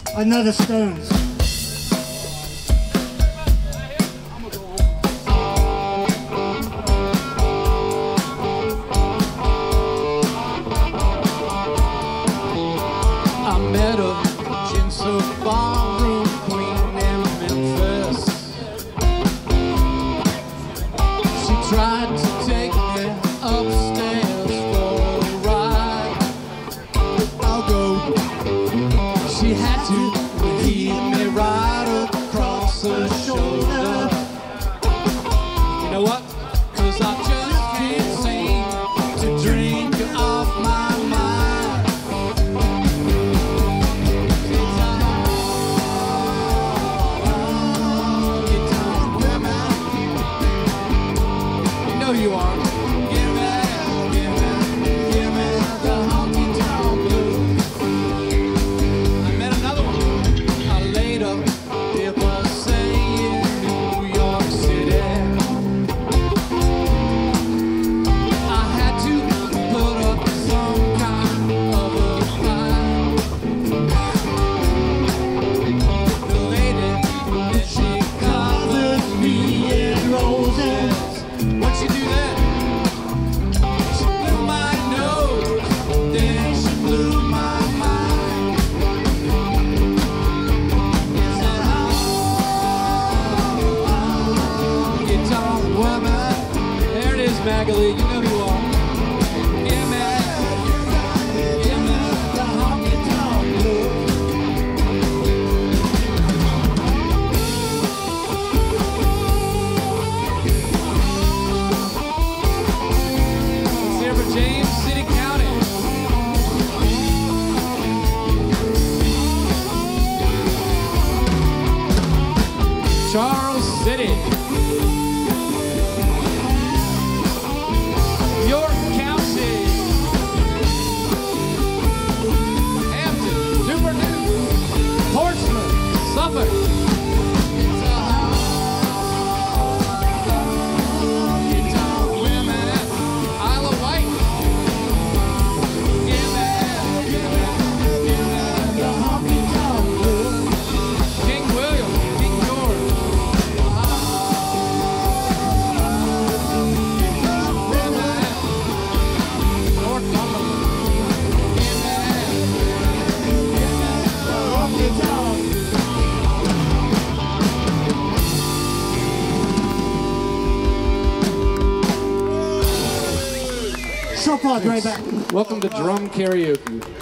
I know the Stones. I met a Jinsu ballroom queen in Memphis. She tried to take me upstairs for a ride. I'll go. She had to keep me right across her shoulder. You know what? 'Cause I just can't seem to drink off my mind. You know you are. Give me the honky tonk blues. I met another one. I laid up, people say in New York City. I had to put up some kind of a fight. The lady, then she covered me in roses. What'd she do then? She blew my nose, then she blew my mind. It's that honky tonk woman. There it is, Magali. You know who you are. Give me the honky tonk blues. Let's hear for James City County. Charles City. York County. Hampton, Newport News, Portsmouth, Suffolk. It's a honky tonk women. Isle of Wight. Give me the honky tonk blues. King William, King George. Northumberland. So far, right back. Welcome to Drum Karaoke.